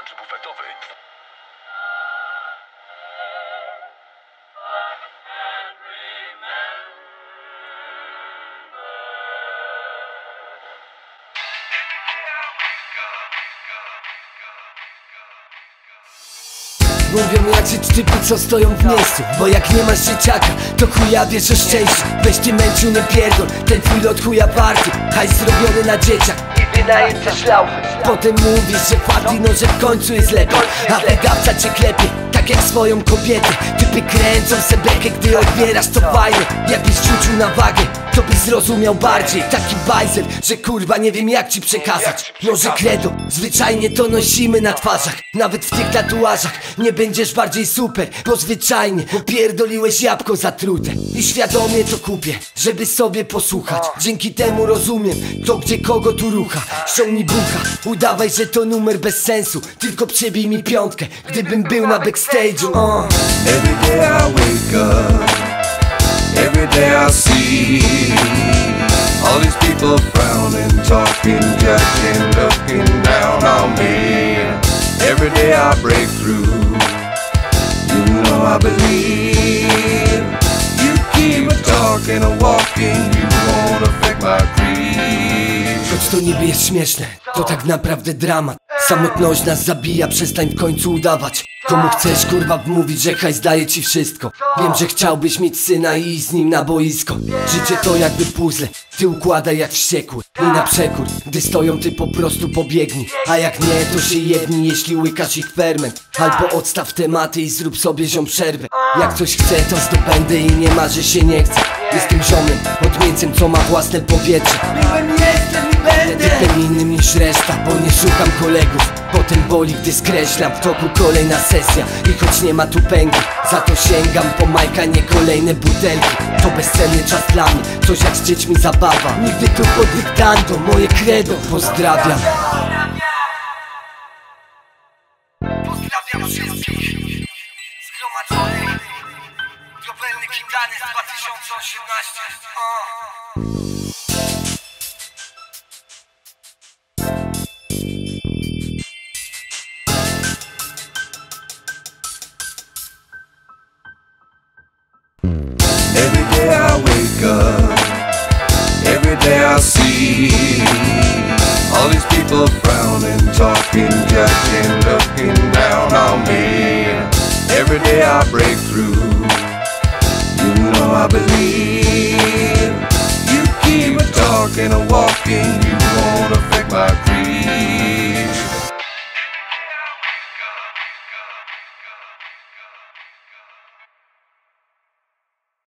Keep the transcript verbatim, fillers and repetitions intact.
branży bufetowej. Mówią jak żyć typy, co stoją w miejscu. Bo jak nie masz dzieciaka, to chuja wiesz o szczęściu. Weź ty męciu, nie pierdol, ten twój lot chuja warty. Hajs zrobiony na dzieciach i wynajęte szlaufy. Potem mówisz, że fati, no że w końcu jest lepiej. A wydawca cię klepie, tak jak swoją kobietę. Typy kręcą se bekę, gdy odbierasz to fajnie. Jakbyś rzucił na wagę, to byś zrozumiał bardziej. Taki bajzel, że kurwa nie wiem jak ci przekazać. Może credo, zwyczajnie to nosimy na twarzach. Nawet w tych tatuażach nie będziesz bardziej super, bo zwyczajnie opierdoliłeś jabłko zatrute. I świadomie to kupię, żeby sobie posłuchać. Dzięki temu rozumiem to, gdzie kogo tu rucha. Ściągnij bucha, udawaj, że to numer bez sensu. Tylko przebij mi piątkę, gdybym był na backstage'u. uh. Every day I wake up, every day I see all these people frowning, talking, judging, looking down on me. Every day I break through, you know I believe. You keep talking and walking, you won't affect my creed. Choć to niby jest śmieszne, to tak naprawdę dramat. Samotność nas zabija, przestań w końcu udawać. Komu chcesz kurwa wmówić, że hajs daje ci wszystko? Wiem, że chciałbyś mieć syna i iść z nim na boisko. Życie to jakby puzzle, ty układaj jak wściekły. I na przekór, gdy stoją ty po prostu pobiegnij. A jak nie, to się jedni, jeśli łykasz ich ferment. Albo odstaw tematy i zrób sobie ziom przerwę. Jak coś chcę, to zdobędę i nie ma, że się nie chce. Jestem ziomem, odmieńcem, co ma własne powietrze. Byłem, jestem i będę typem innym niż reszta, bo nie szukam kolegów. Potem boli, gdy skreślam w toku kolejna sesja. I choć nie ma tu pęki, za to sięgam po majka, nie kolejne butelki. To bezcenny czas dla mnie, coś jak z dziećmi zabawa. Nigdy tu pod dyktando, moje credo. Pozdrawiam. Pozdrawiam wszystkich zgromadzonych. Diobelny Kingany z dwa tysiące osiemnastego. Every day I wake up, every day I see all these people frowning, talking, judging, looking down on me. Every day I break through, you know I believe. You keep talking and walking,